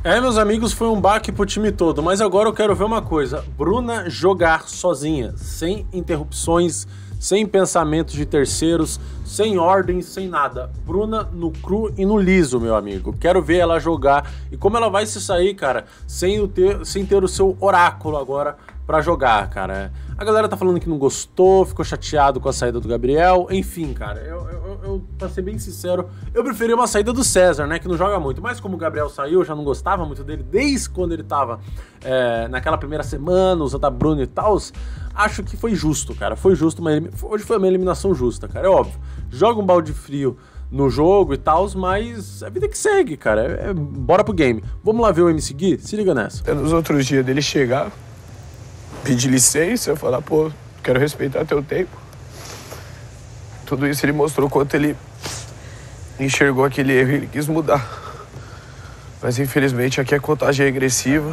É, meus amigos, foi um baque pro time todo, mas agora eu quero ver uma coisa: Bruna jogar sozinha, sem interrupções, sem pensamentos de terceiros, sem ordens, sem nada. Bruna no cru e no liso, meu amigo. Quero ver ela jogar e como ela vai se sair, cara, sem ter o seu oráculo agora pra jogar, cara. A galera tá falando que não gostou, ficou chateado com a saída do Gabriel. Enfim, cara, eu pra ser bem sincero, eu preferia uma saída do César, né, que não joga muito. Mas como o Gabriel saiu, eu já não gostava muito dele desde quando ele tava naquela primeira semana, usando a Bruna e tal. Acho que foi justo, cara. Foi justo, hoje foi uma eliminação justa, cara. É óbvio, joga um balde frio no jogo e tal, mas é a vida que segue, cara. Bora pro game. Vamos lá ver o MC Gui? Se liga nessa. Nos outros dias dele chegar, pedir licença, falar, pô, quero respeitar teu tempo. Tudo isso ele mostrou quanto ele enxergou aquele erro e ele quis mudar. Mas infelizmente aqui a contagem é agressiva.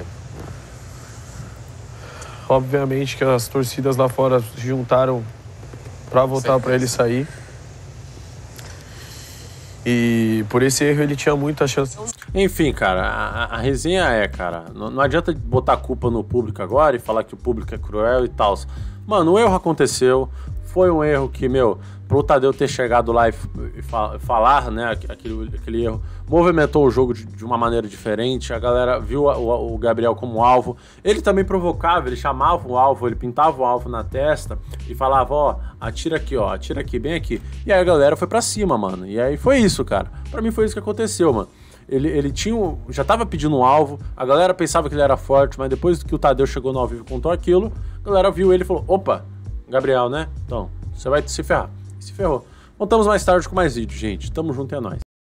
Obviamente que as torcidas lá fora se juntaram pra votar pra ele sair. E por esse erro ele tinha muita chance. Enfim, cara, a resenha cara, não adianta botar a culpa no público agora e falar que o público é cruel e tal. Mano, o erro aconteceu, foi um erro que, pro Tadeu ter chegado lá e falar, né, aquele erro, movimentou o jogo de uma maneira diferente, a galera viu o Gabriel como alvo, ele também provocava, ele chamava o alvo, ele pintava o alvo na testa e falava, ó, atira aqui, bem aqui, e aí a galera foi pra cima, mano, e aí foi isso, cara, pra mim foi isso que aconteceu, mano. Ele já tava pedindo um alvo, a galera pensava que ele era forte, mas depois que o Tadeu chegou no ao vivo e contou aquilo, a galera viu ele e falou, opa, Gabriel, né? Então, você vai se ferrar. E se ferrou. Voltamos mais tarde com mais vídeo, gente. Tamo junto e é nóis.